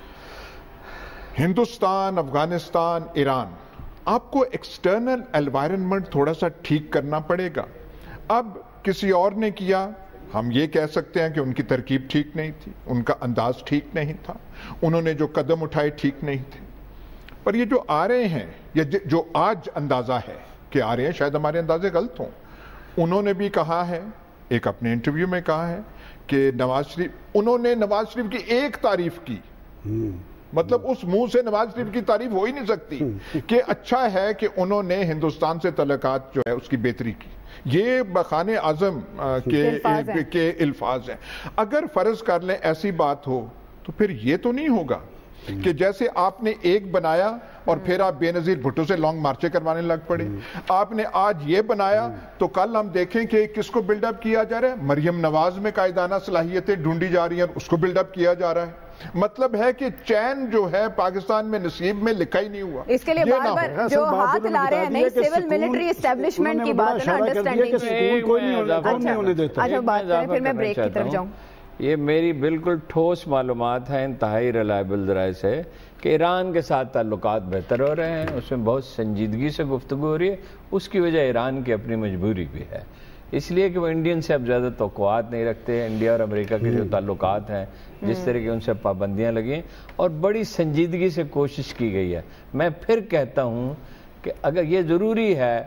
ہندوستان, افغانستان, ایران, آپ کو ایکسٹرنل انوائرنمنٹ تھوڑا سا ٹھیک کرنا پڑے گا. اب کسی اور نے کیا, ہم یہ کہہ سکتے ہیں کہ ان کی ترکیب ٹھیک نہیں تھی, ان کا انداز ٹھیک نہیں تھا, انہوں نے جو قدم اٹھائے ٹھیک نہیں تھے. پر یہ جو آ رہے ہیں, یا جو آج اندازہ ہے کہ آ رہے ہیں, شاید ہمارے اندازے غلط ہوں. انہوں نے بھی کہا ہے, ایک اپنے انٹرویو میں کہا ہے کہ نواز شریف, انہوں نے نواز شریف کی ایک تعریف کی, مطلب اس منہ سے نواز شریف کی تعریف ہو ہی نہیں سکتی کہ اچھا ہے کہ انہوں نے ہندوستان سے تعلقات جو ہے اس کی بہتری کی. یہ بخان اعظم کے الفاظ ہیں. اگر فرض کر لیں ایسی بات ہو تو پھر یہ تو نہیں ہوگا کہ جیسے آپ نے ایک بنایا اور پھر آپ بے نظیر بھٹو سے لانگ مارچے کروانے لگ پڑے. آپ نے آج یہ بنایا تو کل ہم دیکھیں کہ کس کو بلڈ اپ کیا جا رہا ہے, مریم نواز میں قائدانہ صلاحیتیں ڈھونڈی جا رہی ہیں, اس کو بلڈ اپ کیا جا رہا ہے. مطلب ہے کہ چین جو ہے پاکستان میں نصیب میں لکھا ہی نہیں ہوا. اس کے لیے بار بار جو ہاتھ لا رہے ہیں نہیں سیول ملٹری اسٹیبلشمنٹ کی بات ہے نا, انڈرسٹینڈنگ. اچھا بات کریں, پھر میں بریک کی طرف جاؤں. یہ میری بالکل ٹھوس معلومات ہیں انتہائی ریلائبل ذرائع سے کہ ایران کے ساتھ تعلقات بہتر ہو رہے ہیں, اس میں بہت سنجیدگی سے گفتگو ہو رہی ہے. اس کی وجہ ایران کی اپنی مجبوری بھی ہے, اس لیے کہ وہ انڈین سے اب زیادہ توقعات نہیں رکھتے. انڈیا اور امریکہ کے جو تعلقات ہیں, جس طرح کی ان سے پابندیاں لگیں, اور بڑی سنجیدگی سے کوشش کی گئی ہے. میں پھر کہتا ہوں کہ اگر یہ ضروری ہے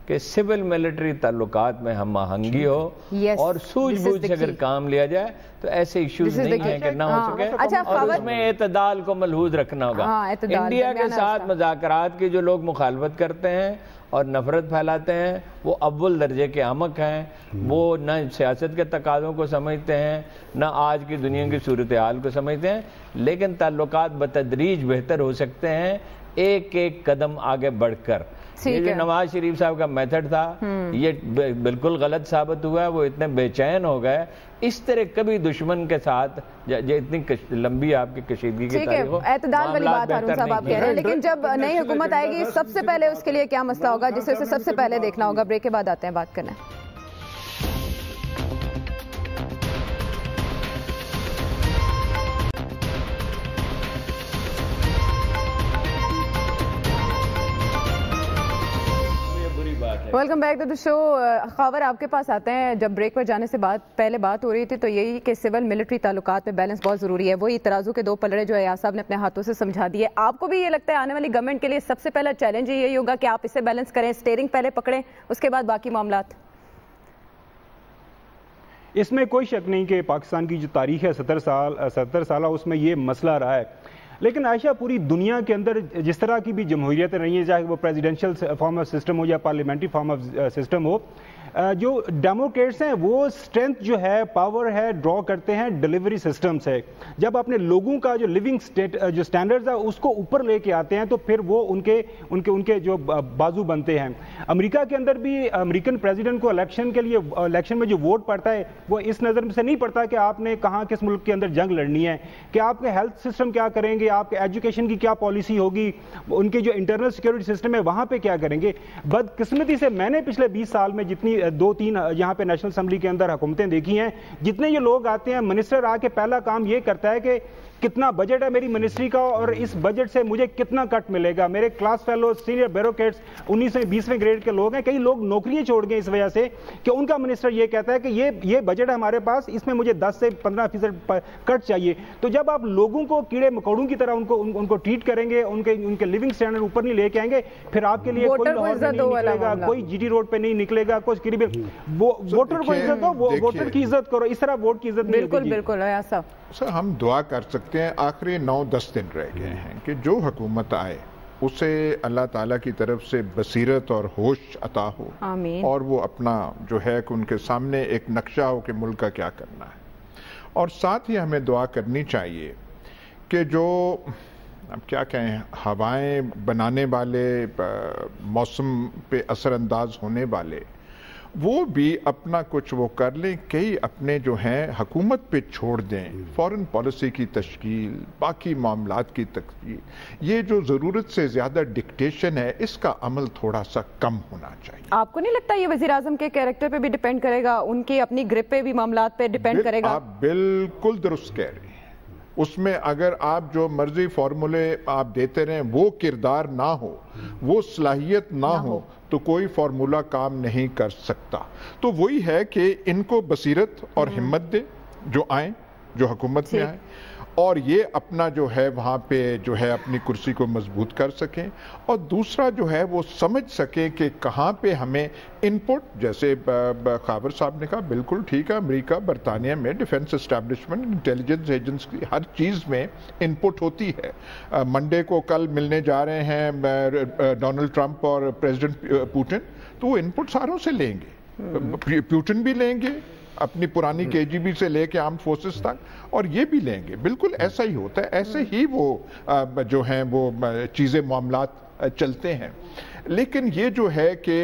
کہ سول ملٹری تعلقات میں ہم آہنگی ہو Yes, اور سوجھ this is بوجھ the سے اگر key. کام لیا جائے تو ایسے ایشوز This is the نہیں ہیں key. کہ نہ ہو ہاں. سکے اچھا، اور خبر- اس میں اعتدال کو ملحوظ رکھنا ہوگا. ہاں، اعتدال، انڈیا کے درمیانہ ساتھ راستہ. مذاکرات کی جو لوگ مخالفت کرتے ہیں اور نفرت پھیلاتے ہیں وہ اول درجے کے احمق ہیں. وہ نہ سیاست کے تقاضوں کو سمجھتے ہیں نہ آج کی دنیا کی صورتحال کو سمجھتے ہیں. لیکن تعلقات بتدریج بہتر ہو سکتے ہیں ایک ایک قدم آگے بڑھ کر. یہ جو نواز شریف صاحب کا میتھڈ تھا یہ بالکل غلط ثابت ہوا ہے. وہ اتنے بے چین ہو گئے. اس طرح کبھی دشمن کے ساتھ جو اتنی لمبی آپ کی کشیدگی کی تاریخ ہو اعتدال والی بات ہارون صاحب آپ کہہ رہے ہیں. لیکن جب نئی حکومت آئے گی سب سے پہلے اس کے لیے کیا مسئلہ ہوگا جسے اسے سب سے پہلے دیکھنا ہوگا؟ بریک کے بعد آتے ہیں بات کرنا. Welcome back to the show. Khawar آپ کے پاس آتے ہیں. جب بریک پر جانے سے بات پہلے بات ہو رہی تھی تو یہی کہ سول ملٹری تعلقات میں بیلنس بہت ضروری ہے. وہی ترازو کے دو پلڑے جو ایاز صاحب نے اپنے ہاتھوں سے سمجھا دیے. آپ کو بھی یہ لگتا ہے آنے والی گورنمنٹ کے لیے سب سے پہلا چیلنج یہی ہوگا کہ آپ اسے بیلنس کریں, اسٹیئرنگ پہلے پکڑیں, اس کے بعد باقی معاملات؟ اس میں کوئی شک نہیں کہ پاکستان کی جو تاریخ ہے ستر سال ستر سالہ اس میں یہ مسئلہ رہا ہے. لیکن عائشہ پوری دنیا کے اندر جس طرح کی بھی جمہوریتیں رہی ہیں, چاہے وہ پریزیڈنشل فارم آف سسٹم ہو یا پارلیمنٹری فارم آف سسٹم ہو, جو ڈیموکریٹس ہیں وہ اسٹرینتھ جو ہے پاور ہے ڈرا کرتے ہیں ڈیلیوری سسٹم سے. جب اپنے لوگوں کا جو لیونگ جو سٹینڈرڈز ہے اس کو اوپر لے کے آتے ہیں تو پھر وہ ان کے ان کے ان کے جو بازو بنتے ہیں. امریکہ کے اندر بھی امریکن پریزیڈنٹ کو الیکشن کے لیے الیکشن میں جو ووٹ پڑتا ہے وہ اس نظر سے نہیں پڑتا کہ آپ نے کہاں کس ملک کے اندر جنگ لڑنی ہے, کہ آپ کے ہیلتھ سسٹم کیا کریں گے, آپ کے ایجوکیشن کی کیا پالیسی ہوگی, ان کے جو انٹرنل سیکورٹی سسٹم ہے وہاں پہ کیا کریں گے. بدقسمتی سے میں نے پچھلے بیس سال میں جتنی دو تین یہاں پہ نیشنل اسمبلی کے اندر حکومتیں دیکھی ہیں, جتنے یہ لوگ آتے ہیں منسٹر آ کے پہلا کام یہ کرتا ہے کہ کتنا بجٹ ہے میری منسٹری کا اور اس بجٹ سے مجھے کتنا کٹ ملے گا. میرے کلاس فیلو سینئر بیوروکریٹس انیسویں بیسویں گریڈ کے لوگ ہیں, کئی لوگ نوکریاں چھوڑ گئے اس وجہ سے کہ ان کا منسٹر یہ کہتا ہے کہ یہ یہ بجٹ ہے ہمارے پاس, اس میں مجھے دس سے پندرہ فیصد کٹ چاہیے. تو جب آپ لوگوں کو کیڑے مکوڑوں کی طرح ان کو ان کو ٹریٹ کریں گے, ان کے ان کے لیونگ اسٹینڈرڈ اوپر نہیں لے کے آئیں گے, پھر آپ کے لیے کوئی لاہور میں نہیں نکلے گا, کوئی جی ٹی روڈ پہ نہیں نکلے گا, کوئی قریب ووٹر کو عزت دو, ووٹر کی عزت کرو, اس طرح ووٹ کی عزت. بالکل بالکل ایاز صاحب. سر ہم دعا کر سکتے ہیں, آخری نو دس دن رہ گئے ہیں کہ جو حکومت آئے اسے اللہ تعالیٰ کی طرف سے بصیرت اور ہوش عطا ہو, آمین, اور وہ اپنا جو ہے کہ ان کے سامنے ایک نقشہ ہو کہ ملک کا کیا کرنا ہے. اور ساتھ ہی ہمیں دعا کرنی چاہیے کہ جو اب کیا کہیں ہوائیں بنانے والے, موسم پہ اثر انداز ہونے والے, وہ بھی اپنا کچھ وہ کر لیں, کئی اپنے جو ہیں حکومت پہ چھوڑ دیں, فورن پالیسی کی تشکیل, باقی معاملات کی تشکیل. یہ جو ضرورت سے زیادہ ڈکٹیشن ہے اس کا عمل تھوڑا سا کم ہونا چاہیے. آپ کو نہیں لگتا یہ وزیر اعظم کے کیریکٹر پہ بھی ڈیپینڈ کرے گا, ان کی اپنی گرپ پہ بھی معاملات پہ ڈیپینڈ کرے گا؟ آپ بالکل درست کہہ رہے ہیں. اس میں اگر آپ جو مرضی فارمولے آپ دیتے رہیں, وہ کردار نہ ہو, وہ صلاحیت نہ ہو, تو کوئی فارمولہ کام نہیں کر سکتا. تو وہی ہے کہ ان کو بصیرت اور ہمت دے جو آئیں, جو حکومت میں آئیں, اور یہ اپنا جو ہے وہاں پہ جو ہے اپنی کرسی کو مضبوط کر سکیں. اور دوسرا جو ہے وہ سمجھ سکیں کہ کہاں پہ ہمیں ان پٹ, جیسے خاور صاحب نے کہا بالکل ٹھیک ہے, امریکہ برطانیہ میں ڈیفنس اسٹیبلشمنٹ, انٹیلیجنس ایجنسی, ہر چیز میں ان پٹ ہوتی ہے. منڈے کو کل ملنے جا رہے ہیں ڈونلڈ ٹرمپ اور پریزیڈنٹ پوٹن, تو وہ ان پٹ ساروں سے لیں گے, پوٹن بھی لیں گے اپنی پرانی کے جی بی سے لے کے آرمڈ فورسز تک, اور یہ بھی لیں گے. بالکل ایسا ہی ہوتا ہے, ایسے ہی وہ جو ہیں وہ چیزیں معاملات چلتے ہیں. لیکن یہ جو ہے کہ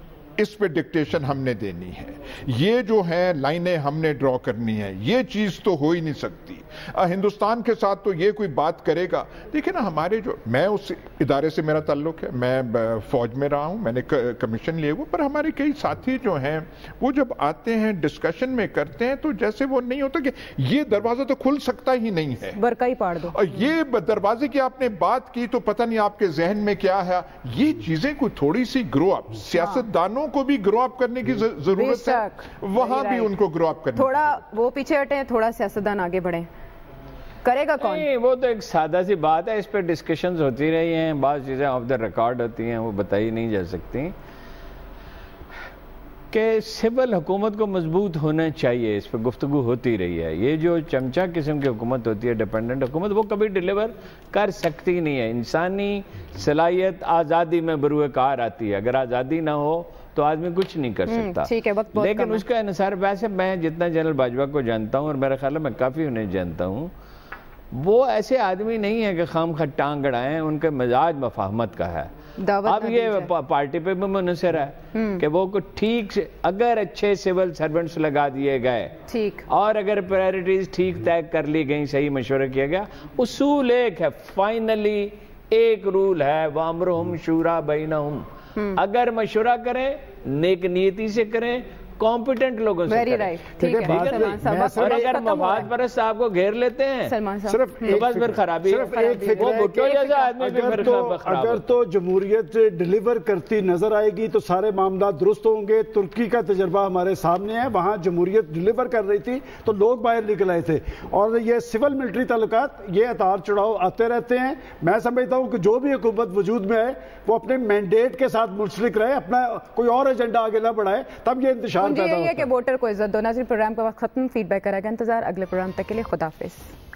اس پہ ڈکٹیشن ہم نے دینی ہے, یہ جو ہے لائنیں ہم نے ڈرا کرنی ہے, یہ چیز تو ہو ہی نہیں سکتی. ہندوستان کے ساتھ تو یہ کوئی بات کرے گا. دیکھیں نا ہمارے جو, میں اس ادارے سے میرا تعلق ہے, میں فوج میں رہا ہوں, میں نے کمیشن لیے ہوئے, پر ہمارے کئی ساتھی جو ہیں وہ جب آتے ہیں ڈسکشن میں کرتے ہیں تو جیسے وہ نہیں ہوتا کہ یہ دروازہ تو کھل سکتا ہی نہیں ہے, برقع ہی پاڑ دو. اور یہ دروازے کی آپ نے بات کی تو پتہ نہیں آپ کے ذہن میں کیا ہے. یہ چیزیں کوئی تھوڑی سی گرو اپ, سیاست دانوں کو بھی گرو اپ کرنے کی ضرورت ہے, وہاں بھی ان کو گرو اپ کرنا. تھوڑا وہ پیچھے ہٹیں, تھوڑا سیاستدان آگے بڑھیں. کرے گا کون؟ وہ تو ایک سادہ سی بات ہے, اس پہ ڈسکشنز ہوتی رہی ہیں, بعض چیزیں آف دا ریکارڈ ہوتی ہیں, وہ بتائی نہیں جا سکتی. کہ سول حکومت کو مضبوط ہونا چاہیے، اس پہ گفتگو ہوتی رہی ہے. یہ جو چمچہ قسم کی حکومت ہوتی ہے، ڈیپینڈنٹ حکومت، وہ کبھی ڈیلیور کر سکتی نہیں ہے. انسانی صلاحیت آزادی میں بروئے کار آتی ہے، اگر آزادی نہ ہو تو آدمی کچھ نہیں کر سکتا. لیکن اس کا انحصار، ویسے میں جتنا جنرل باجوہ کو جانتا ہوں اور میرا خیال ہے میں کافی انہیں جانتا ہوں، وہ ایسے آدمی نہیں ہے کہ خام خواہ ٹانگ اڑائیں، ان کے مزاج مفاہمت کا ہے. اب یہ پارٹی پہ بھی منحصر ہے کہ وہ کو ٹھیک سے اگر اچھے سول سرونٹس لگا دیے گئے اور اگر پرائرٹیز ٹھیک طے کر لی گئیں، صحیح مشورہ کیا گیا. اصول ایک ہے، فائنلی ایک رول ہے، وَأَمْرُهُمْ شُورَىٰ بَيْنَهُمْ. اگر مشورہ کریں، نیک نیتی سے کریں، کمپیٹنٹ لوگوں سے کریں. اور اگر مفاد پرست آپ کو گھیر لیتے ہیں صرف تو بس پھر خرابی. وہ بھٹو جیسا آدمی بھی پھر خراب. اگر تو جمہوریت ڈیلیور کرتی نظر آئے گی تو سارے معاملات درست ہوں گے. ترکی کا تجربہ ہمارے سامنے ہے، وہاں جمہوریت ڈیلیور کر رہی تھی تو لوگ باہر نکل آئے تھے. اور یہ سول ملٹری تعلقات، یہ اتار چڑھاؤ آتے رہتے ہیں. میں سمجھتا ہوں کہ جو بھی حکومت وجود میں ہے وہ اپنے مینڈیٹ کے ساتھ منسلک رہے، اپنا کوئی اور ایجنڈا آگے نہ بڑھائے، تب یہ انتشار یہ ہے کہ ووٹر کو عزت دو. ناظرین، پروگرام کا وقت ختم. فیڈ بیک کرے گا انتظار اگلے پروگرام تک کے لیے. خدا حافظ.